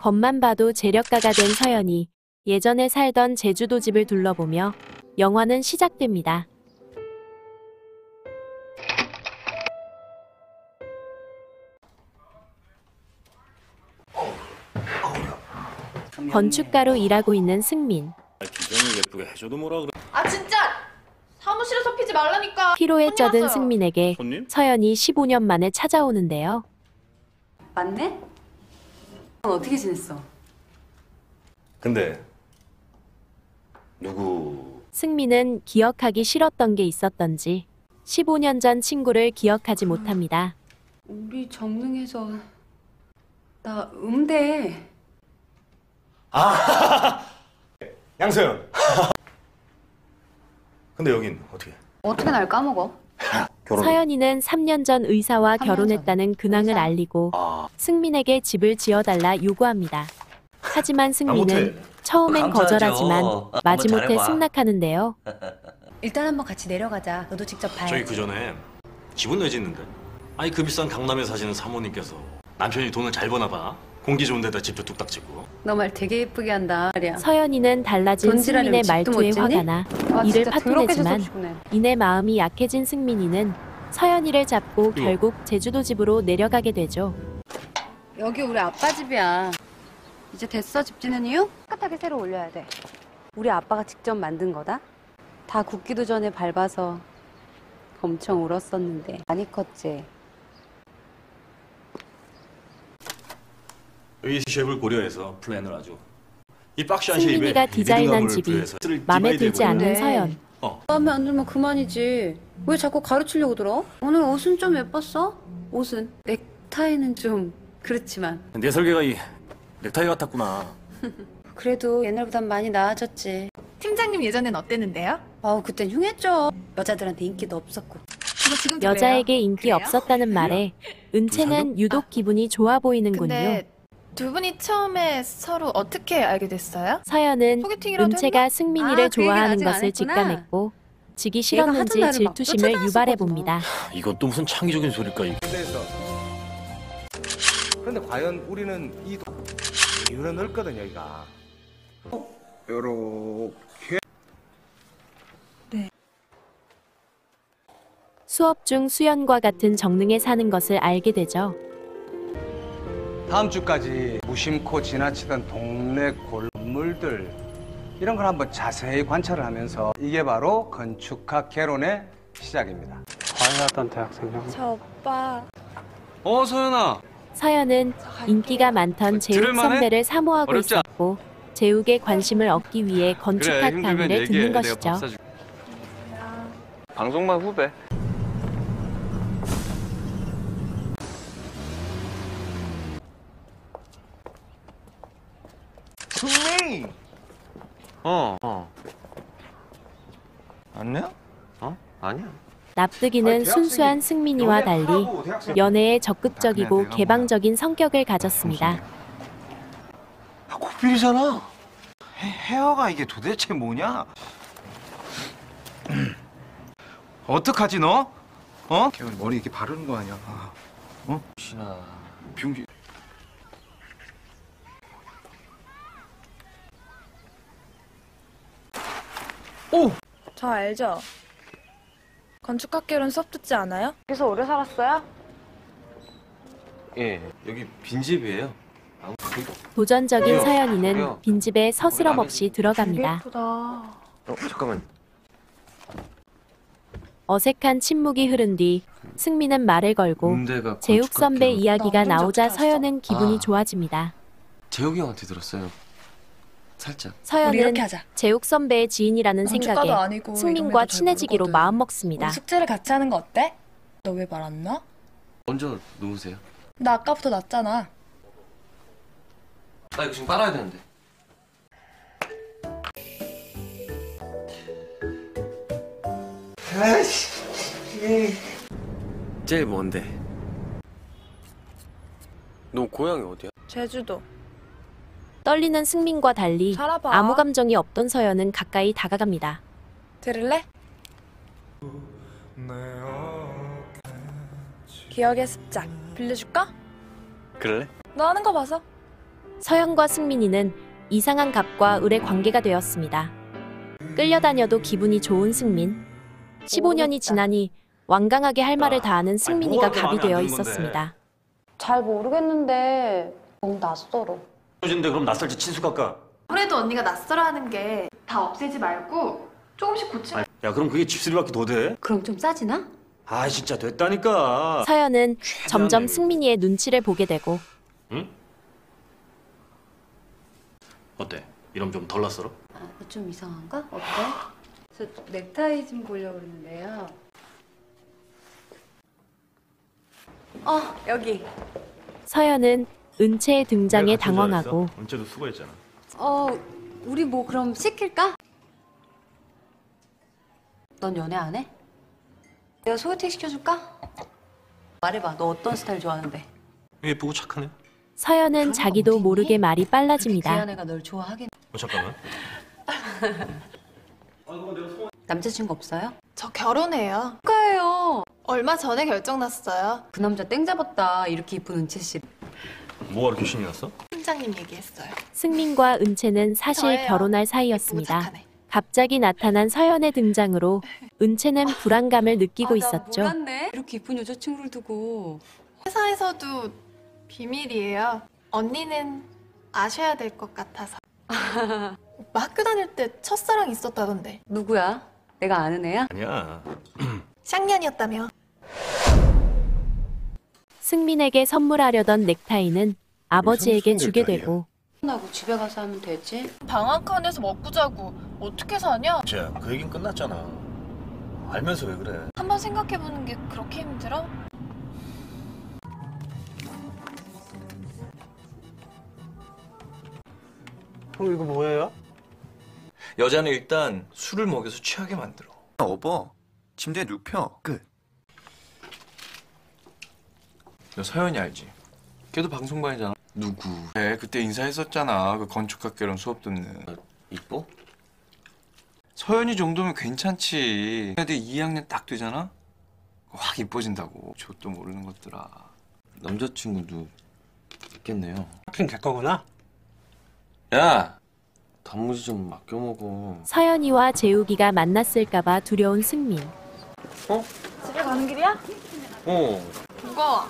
겉만 봐도 재력가가 된 서연이 예전에 살던 제주도 집을 둘러보며 영화는 시작됩니다. 건축가로 일하고 있는 승민. 기정을 예쁘게 해줘도 뭐라 그래. 아 진짜! 사무실에서 피지 말라니까. 피로에 쩌든 왔어요. 승민에게 손님? 서연이 15년 만에 찾아오는데요. 맞네? 넌 어떻게 지냈어? 근데 누구? 승민은 기억하기 싫었던 게 있었던지 15년 전 친구를 기억하지 못합니다. 우리 정릉에서 나 음대. 양서연. 근데 여긴 어떻게? 어떻게 날 까먹어? 결혼. 서연이는 3년 전 의사와 3년 결혼했다는 근황을 의사? 알리고 승민에게 집을 지어달라 요구합니다. 하지만 승민은 처음엔 거절하지만 마지못해 잘해봐. 승낙하는데요. 일단 한번 같이 내려가자. 너도 직접 봐야 저희 그 전에 집은 왜 짓는데? 아니 그 비싼 강남에 사시는 사모님께서 남편이 돈을 잘 버나 봐. 공기 좋은 데다 집도 뚝딱 짓고. 너 말 되게 예쁘게 한다. 말이야. 서연이는 달라진 돈지라는 승민의 집도 말투에 못 짓니? 화가 나 아, 이를 진짜 파토내지만 더럽게 섭섭해. 이내 마음이 약해진 승민이는 서연이를 잡고 결국 제주도 집으로 내려가게 되죠. 여기 우리 아빠 집이야. 이제 됐어 집 짓는 이유? 깨끗하게 새로 올려야 돼. 우리 아빠가 직접 만든 거다. 다 굳기도 전에 밟아서 엄청 울었었는데 많이 컸지. 의식을 고려해서 플랜을 아주 이 박시한 쉐입에 승민이가 디자인한 집이 마음에 들지 않는 네. 서연. 마음에 안 들면 그만이지. 왜 자꾸 가르치려고 들어? 오늘 옷은 좀 예뻤어? 옷은? 넥타이는 좀 그렇지만. 내 설계가 이 넥타이 같았구나. 그래도 옛날보단 많이 나아졌지. 팀장님 예전엔 어땠는데요? 아우 그땐 흉했죠. 여자들한테 인기도 없었고. 저 지금 여자에게 인기 그래요? 없었다는 말에 은채는 유독 기분이 좋아 보이는군요. 근데 두 분이 처음에 서로 어떻게 알게 됐어요? 서연은 소개팅이라도 은채가 승민이를 그 얘기는 좋아하는 아직 안 것을 했구나. 직감했고 지기 얘가 싫었는지 하던 날을 막 질투심을 쫓아다녔었거든. 유발해봅니다. 이건 또 무슨 창의적인 소릴까 이. 그런데 과연 우리는 이 이유는 넓거든 여기가. 요렇게. 수업 중 수연과 같은 정릉에 사는 것을 알게 되죠. 다음 주까지 무심코 지나치던 동네 골물들 이런 걸 한번 자세히 관찰을 하면서 이게 바로 건축학 개론의 시작입니다. 과외하던 대학생형. 저 오빠 소연아. 서연은 인기가 많던 제욱 들을만해? 선배를 사모하고 어렵지 않- 있었고 제욱의 관심을 얻기 위해 건축학 강의를 듣는 것이죠. 방송만 후배. 승리. 아니야? 아니야. 납득이는 순수한 승민이와 달리 연애에 적극적이고 개방적인 성격을 가졌습니다. 고필이잖아. 헤어가 이게 도대체 뭐냐? 어떡하지 너? 걔는 머리 이렇게 바르는 거 아니야? 신아. 병기. 저 알죠? 건축학개론 수업 듣지 않아요? 그래서 오래 살았어요? 예, 여기 빈집이에요. 도전적인 왜요? 서연이는 왜요? 빈집에 서스럼 없이 들어갑니다. 예쁘다. 잠깐만. 어색한 침묵이 흐른 뒤 승민은 말을 걸고 음대가 제욱 선배 건축학개론. 이야기가 나 나오자 완전 서연은 기분이 아. 좋아집니다. 재욱이 형한테 들었어요. 살짝. 우리 서연은 이렇게 하자. 제욱 선배의 지인이라는 건축가도 생각에 아니고 승민과 이런 것도 잘 친해지기로 모르거든. 마음먹습니다. 우리 숙제를 같이 하는 거 어때? 너 왜 말 안 나? 먼저 놓으세요. 나 아까부터 났잖아. 나 이거 지금 빨아야 되는데. 제일 뭔데? 너 고향이 어디야? 제주도. 떨리는 승민과 달리 살아봐. 아무 감정이 없던 서연은 가까이 다가갑니다. 들을래? 기억의 습작 빌려줄까? 그래? 너 하는 거 봐서. 서연과 승민이는 이상한 갑과 을의 관계가 되었습니다. 끌려다녀도 기분이 좋은 승민. 15년이 지나니 완강하게 할 말을 다 하는 승민이가 갑이 되어 있었습니다. 잘 모르겠는데 너무 낯설어. 헤어진데 그럼 낯설지 친수 깎아. 아무래도 언니가 낯설어하는 게 다 없애지 말고 조금씩 고치면 야 그럼 그게 집수리밖에 더 돼? 그럼 좀 싸지나? 아 진짜 됐다니까. 서연은 점점 미안해. 승민이의 눈치를 보게 되고 응? 어때? 이러면 좀 덜 낯설어? 아, 좀 이상한가? 어때? 저 넥타이 좀 보려고 그러는데요. 여기. 서연은 은채의 등장에 내가 같이 당황하고 잘했어? 은채도 수고했잖아. 우리 뭐 그럼 시킬까? 넌 연애 안 해? 내가 소개팅 시켜줄까? 말해봐, 너 어떤 스타일 좋아하는데? 예쁘고 착하네. 서연은 자기도 모르게 말이 빨라집니다. 귀한 애가 널 좋아하긴. 잠깐만. 남자친구 없어요? 저 결혼해요. 축하해요. 얼마 전에 결정 났어요. 그 남자 땡 잡았다. 이렇게 이쁜 은채 씨. 뭐가 그렇게 신이 났어? 팀장님 얘기했어요. 승민과 은채는 사실 저예요. 결혼할 예쁘고 사이였습니다. 착하네. 갑자기 나타난 서연의 등장으로 은채는 불안감을 느끼고 있었죠. 몰랐네. 이렇게 이쁜 여자친구를 두고. 회사에서도 비밀이에요. 언니는 아셔야 될 것 같아서. 오빠 학교 다닐 때 첫사랑 있었다던데. 누구야? 내가 아는 애야? 아니야. 쌍년이었다며. 승민에게 선물하려던 넥타이는 아버지에게 무슨 주게 넥타이야? 되고 나고 집에 가서 하면 되지. 방 한 칸에서 먹고 자고 어떻게 사냐? 은채야, 그 얘긴 끝났잖아. 알면서 왜 그래? 한번 생각해보는 게 그렇게 힘들어? 형 이거 뭐예요? 여자는 일단 술을 먹여서 취하게 만들어. 업어. 침대에 눕혀. 끝. 너 서연이 알지? 걔도 방송반이잖아. 누구? 그때 인사했었잖아. 그 건축학개론 수업 듣는. 이뻐? 서연이 정도면 괜찮지. 애들 2학년 딱 되잖아? 확 이뻐진다고. 좆도 모르는 것들아. 남자친구도 있겠네요. 하긴 개꺼구나. 야! 단무지 좀 맡겨 먹어. 서연이와 재욱이가 만났을까봐 두려운 승민. 집에 가는 길이야? 어. 무거워.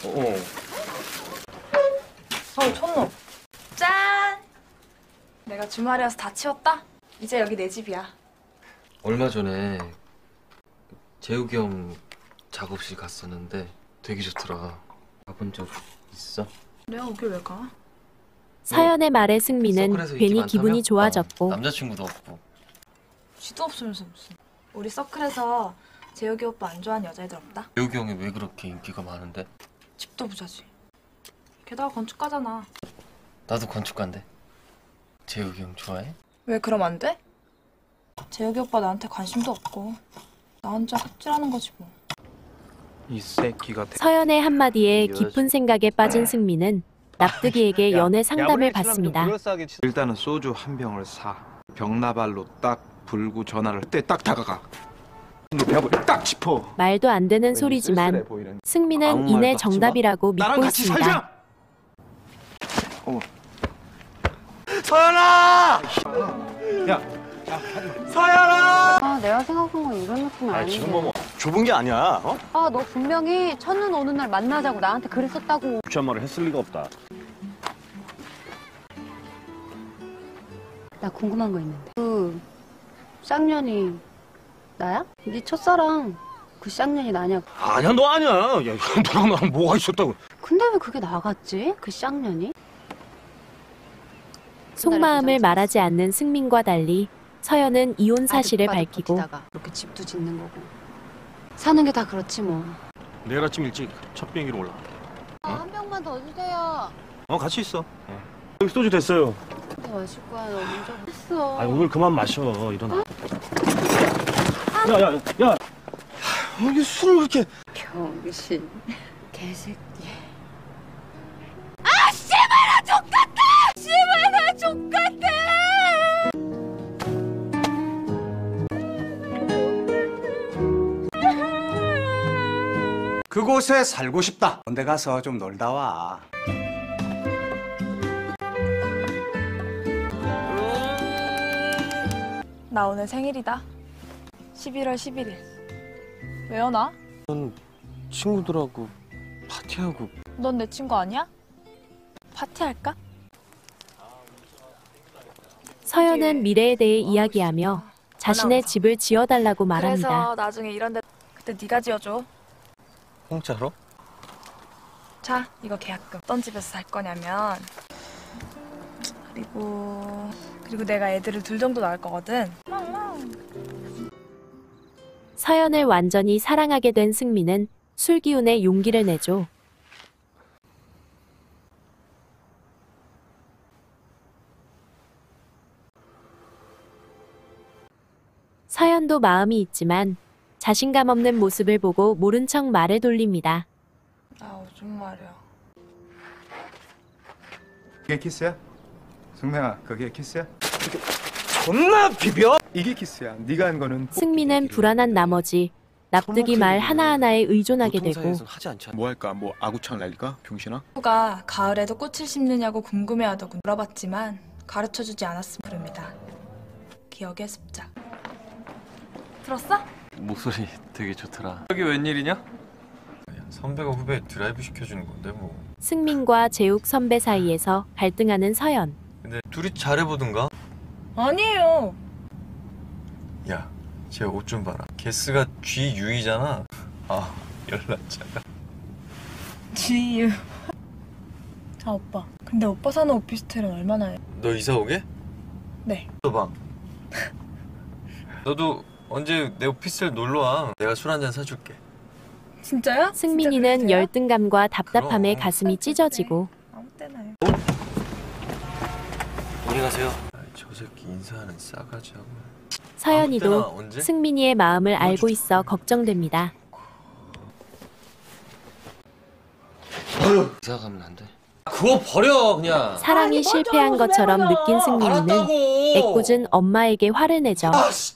촌놈. 짠! 내가 주말이라서 다 치웠다? 이제 여기 내 집이야. 얼마 전에 재욱이 형 작업실 갔었는데 되게 좋더라. 가본 적 있어? 내가 거길 왜 가? 서연의 말에 승민은 서클에서 인기 괜히 많다며? 기분이 좋아졌고 남자친구도 없고. 쥐도 없으면서 무슨. 우리 서클에서 재혁이 오빠 안 좋아하는 여자애들 없다? 재욱이 형이 왜 그렇게 인기가 많은데? 집도 부자지. 게다가 건축가잖아. 나도 건축가인데. 재욱이 형 좋아해? 왜 그럼 안 돼? 재혁이 오빠 나한테 관심도 없고 나 혼자 삽질하는 거지 뭐. 이 새끼가 서연의 한마디에 깊은 생각에 빠진 승민은 납득이에게 연애 상담을 받습니다. 일단은 소주 한 병을 사. 병나발로 딱 불고 전화를 때 딱 다가가. 눕혀버려 딱 짚어. 말도 안 되는 소리지만 승민은 아무 이내 말도 하지 마. 정답이라고 나랑 믿고 같이 있습니다. 살자. 어머. 서연아! 야, 아, 내가 생각한 건 이런 느낌이 아닌데. 지금 뭐 좁은 게 아니야. 어? 아, 너 분명히 첫눈 오는 날 만나자고 나한테 그랬었다고. 유치한 말을 했을 리가 없다. 나 궁금한 거 있는데. 그 쌍년이 나야? 네 첫사랑 그 쌍년이 나냐고. 아니야 너 아니야. 야 너랑 나랑 뭐가 있었다고. 근데 왜 그게 나갔지? 그 쌍년이? 속마음을 말하지 않는 승민과 달리 서연은 이혼 사실을 밝히고 이렇게 집도 짓는 거고 사는 게 다 그렇지 뭐. 내일 아침 일찍 첫 비행기로 올라. 한 병만 더 주세요. 같이 있어. 여기 소주 됐어요. 더 마실 거야. 너 먼저 했어. 오늘 그만 마셔. 일어나. 야. 여기 술을 그렇게. 병신 개새끼. 그곳에 살고 싶다. 언제 가서 좀 놀다 와. 나 오늘 생일이다. 11월 11일. 왜 연아? 친구들하고 파티하고. 넌 내 친구 아니야? 파티할까? 서연은 미래에 대해 이야기하며 자신의 집을 지어달라고 말합니다. 그래서 나중에 이런 데 그때 네가 지어줘. 공짜로? 자, 이거 계약금. 어떤 집에서 살 거냐면 그리고 내가 애들을 둘 정도 낳을 거거든. 서연을 완전히 사랑하게 된 승민은 술기운에 용기를 내죠. 서연도 마음이 있지만 자신감 없는 모습을 보고 모른 척 말을 돌립니다. 아, 좀 말이야. 이게 키스야? 승명아, 그게 키스야? 존나 비벼! 이게 키스야. 네가 한 거는 승민은 불안한 나머지 납득이 말 하나하나에 의존하게 보통 되고 사이에선 하지 않잖아. 뭐 할까? 뭐 아구창 날릴까? 병신아? 친구가 가을에도 꽃을 심느냐고 궁금해하더군. 물어봤지만 가르쳐주지 않았음 부릅니다. 기억의 습작. 들었어? 목소리 되게 좋더라. 여기 웬일이냐? 선배가 후배 드라이브 시켜주는 건데 뭐. 승민과 재욱 선배 사이에서 갈등하는 서연. 근데 둘이 잘해보든가? 아니에요. 야, 쟤 옷 좀 봐라. 게스가 GU이잖아. 아, 연락처가. 지유. 자, 오빠. 근데 오빠 사는 오피스텔은 얼마나 해요? 너 이사 오게? 네. 너 봐. 너도 언제 내 오피스텔 놀러 와. 내가 술 한잔 사줄게. 진짜요? 승민이는 진짜 그러세요? 열등감과 답답함에 그럼. 가슴이 찢어지고 아무 때나요. 안녕히 가세요. 저 새끼 인사하는 싸가지하고. 서연이도 아무 때나 언제? 승민이의 마음을 알고 있어 걱정됩니다. 이사 가면 안 돼? 그거 버려 그냥. 사랑이 실패한 것처럼 느낀 승민이는 애꿎은 엄마에게 화를 내죠.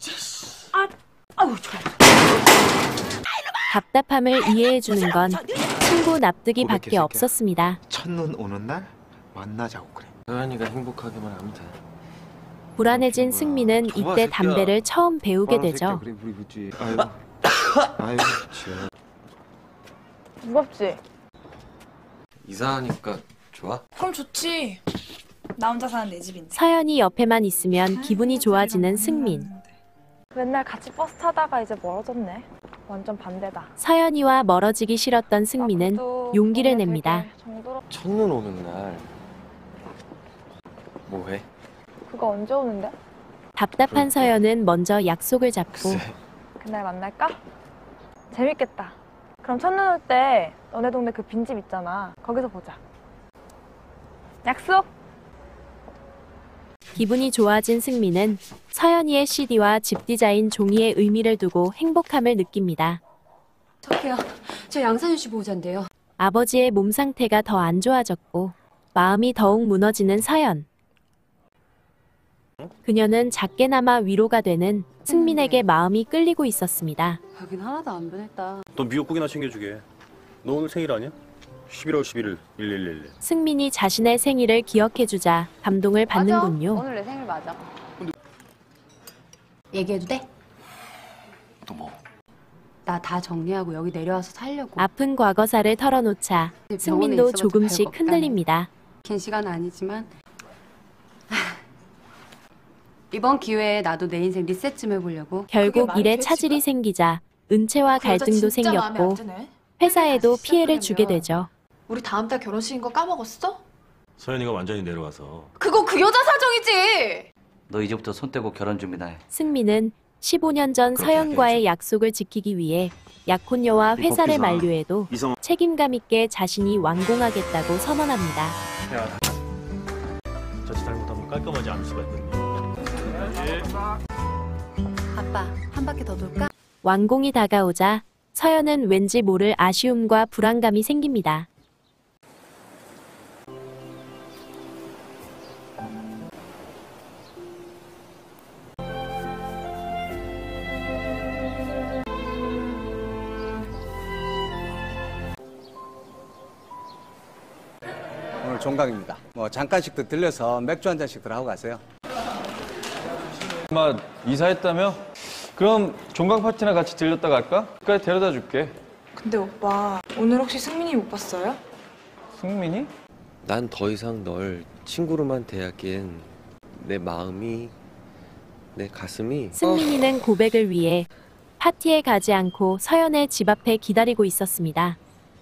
답답함을 이해해주는 건 친구 납득이 밖에 없었습니다. 첫눈 오는 날 만나자고 그래. 서연이가 행복하게만 하면 돼. 불안해진 승민은 좋아, 이때 새끼야. 담배를 처음 배우게 되죠. 그래 우리 부지. 아유. 아유. 지어. 무겁지? 이사하니까 좋아? 그럼 좋지. 나 혼자 사는 내 집인데. 서연이 옆에만 있으면 기분이 좋아지는 승민. 맨날 같이 버스 타다가 이제 멀어졌네. 완전 반대다. 서연이와 멀어지기 싫었던 승민은 용기를 냅니다. 첫눈 오는 날 뭐해? 그거 언제 오는데? 답답한 서연은 먼저 약속을 잡고 글쎄. 그날 만날까? 재밌겠다. 그럼 첫눈 올 때 너네 동네 그 빈집 있잖아. 거기서 보자. 약속! 기분이 좋아진 승민은 서연이의 CD와 집 디자인 종이의 의미를 두고 행복함을 느낍니다. 저기요. 저 양산윤 씨 보호자인데요. 아버지의 몸 상태가 더 안 좋아졌고 마음이 더욱 무너지는 서연. 그녀는 작게나마 위로가 되는 승민에게 마음이 끌리고 있었습니다. 여긴 하나도 안 변했다. 너 미역국이나 챙겨주게. 너 오늘 생일 아니야? 11월 11일 1111. 승민이 자신의 생일을 기억해주자 감동을 받는군요. 오늘 내 생일 맞아. 얘기해도 돼? 또 뭐? 나 다 정리하고 여기 내려와서 살려고. 아픈 과거사를 털어놓자 승민도 조금씩 흔들립니다. 긴 시간은 아니지만 이번 기회에 나도 내 인생 리셋 좀 해보려고. 결국 일에 차질이 생기자 은채와 갈등도 생겼고 회사에도 피해를 주게 되죠. 우리 다음 달 결혼식인 거 까먹었어? 서연이가 완전히 내려와서 그거 그 여자 사정이지! 너 이제부터 손 떼고 결혼 준비나 해. 승민은 15년 전 서연과의 약속을 지키기 위해 약혼녀와 회사를 만류해도 책임감 있게 자신이 완공하겠다고 선언합니다. 자칫 잘못하면 깔끔하지 않을 수가 있거든요. 아빠, 한 바퀴 더 돌까? 완공이 다가오자 서연은 왠지 모를 아쉬움과 불안감이 생깁니다. 오늘 종강입니다. 뭐 잠깐씩 더 들려서 맥주 한 잔씩들 하고 가세요. 엄마 이사했다며? 그럼 종강 파티나 같이 들렸다 갈까? 그래 데려다 줄게. 근데 오빠 오늘 혹시 승민이 못 봤어요? 승민이? 난 더 이상 널 친구로만 대하기엔 내 마음이, 내 가슴이 승민이는 고백을 위해 파티에 가지 않고 서연의 집 앞에 기다리고 있었습니다.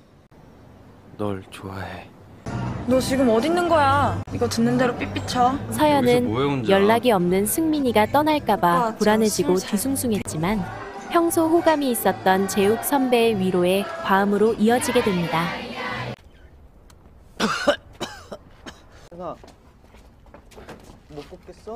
널 좋아해. 너 지금 어디 있는 거야? 이거 듣는 대로 삐삐쳐. 서연은 연락이 없는 승민이가 떠날까봐 불안해지고 뒤숭숭했지만 평소 호감이 있었던 재욱 선배의 위로에 과음으로 이어지게 됩니다. 나 못 뽑겠어?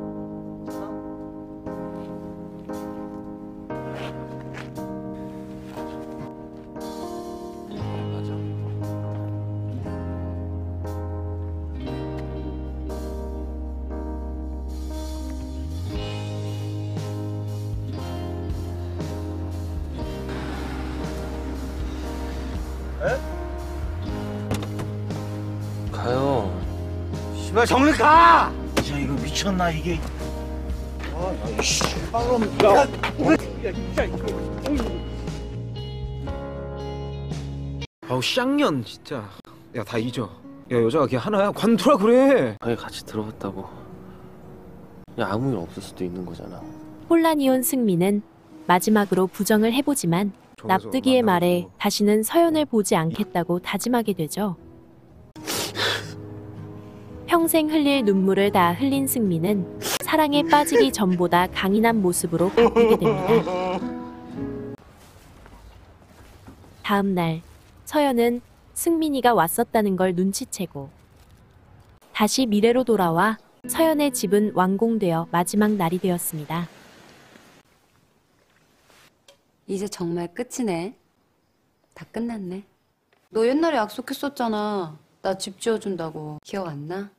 가요. 씨발 정리 가! 야 이거 미쳤나 이게? 아야 씨발놈 야! 아우 쌍년 진짜. 야 다 잊어. 야 여자가 걔 하나야. 관두라 그래. 방에 같이 들어갔다고. 야 아무 일 없을 수도 있는 거잖아. 혼란이 온 승민은 마지막으로 부정을 해보지만 납득이의 말에 다시는 서연을 보지 않겠다고 다짐하게 되죠. 평생 흘릴 눈물을 다 흘린 승민은 사랑에 빠지기 전보다 강인한 모습으로 바뀌게 됩니다. 다음 날 서연은 승민이가 왔었다는 걸 눈치채고 다시 미래로 돌아와 서연의 집은 완공되어 마지막 날이 되었습니다. 이제 정말 끝이네. 다 끝났네. 너 옛날에 약속했었잖아. 나 집 지어준다고. 기억 안 나?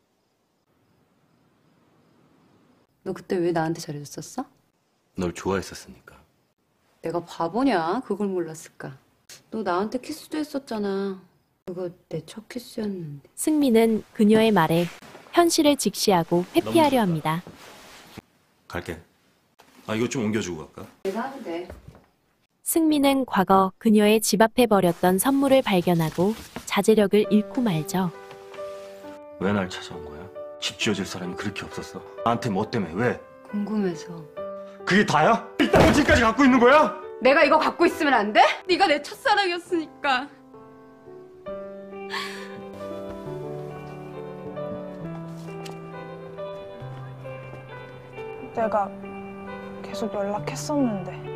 너 그때 왜 나한테 잘해줬었어? 널 좋아했었으니까. 내가 바보냐? 그걸 몰랐을까? 너 나한테 키스도 했었잖아. 그거 내 첫 키스였는데. 승민은 그녀의 말에 현실을 직시하고 회피하려 합니다. 갈게. 아 이거 좀 옮겨주고 갈까? 내가 하도 돼. 승민은 과거 그녀의 집 앞에 버렸던 선물을 발견하고 자제력을 잃고 말죠. 왜 날 찾아온 거야? 집 지어줄 사람이 그렇게 없었어. 나한테 뭐 때문에 왜? 궁금해서. 그게 다야? 이딴 거 지금까지 갖고 있는 거야? 내가 이거 갖고 있으면 안 돼? 네가 내 첫사랑이었으니까. 내가 계속 연락했었는데.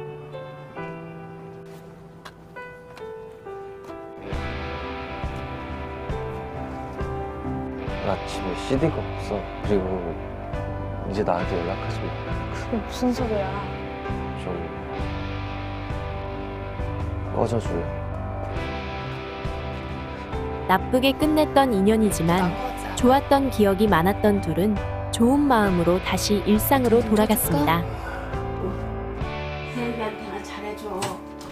나 집에 CD가 없어. 그리고 이제 나한테 연락하지 마. 그게 무슨 소리야? 좀 꺼져줄래? 나쁘게 끝냈던 인연이지만 좋았던 기억이 많았던 둘은 좋은 마음으로 다시 일상으로 돌아갔습니다. 혜리한테나 잘해줘.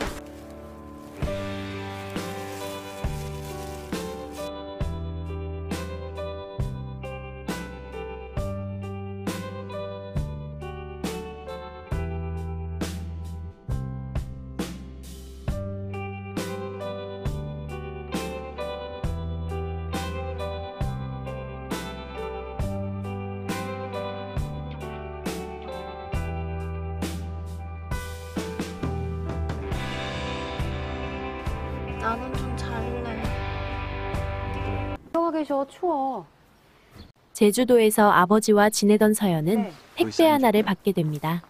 나는 좀 잘래. 들어가 계셔. 추워. 제주도에서 아버지와 지내던 서연은 택배 하나를 받게 됩니다.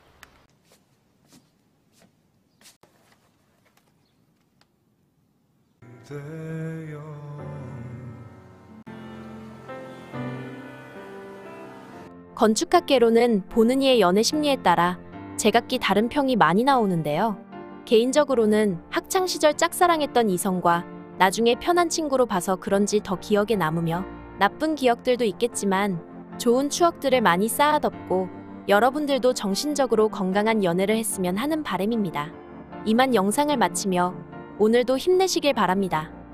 건축학계로는 보는 이의 연애 심리에 따라 제각기 다른 평이 많이 나오는데요. 개인적으로는 학창시절 짝사랑했던 이성과 나중에 편한 친구로 봐서 그런지 더 기억에 남으며 나쁜 기억들도 있겠지만 좋은 추억들을 많이 쌓아뒀고 여러분들도 정신적으로 건강한 연애를 했으면 하는 바람입니다. 이만 영상을 마치며 오늘도 힘내시길 바랍니다.